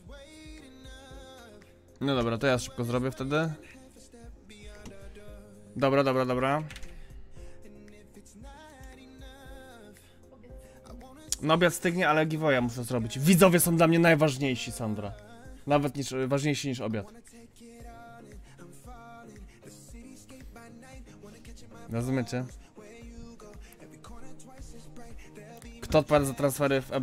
No dobra, to ja szybko zrobię wtedy. Dobra, dobra, dobra. No obiad stygnie, ale giveawaya muszę zrobić. Widzowie są dla mnie najważniejsi, Sandra. Nawet ważniejsi niż obiad. Rozumiecie? Kto odpowiada za transfery w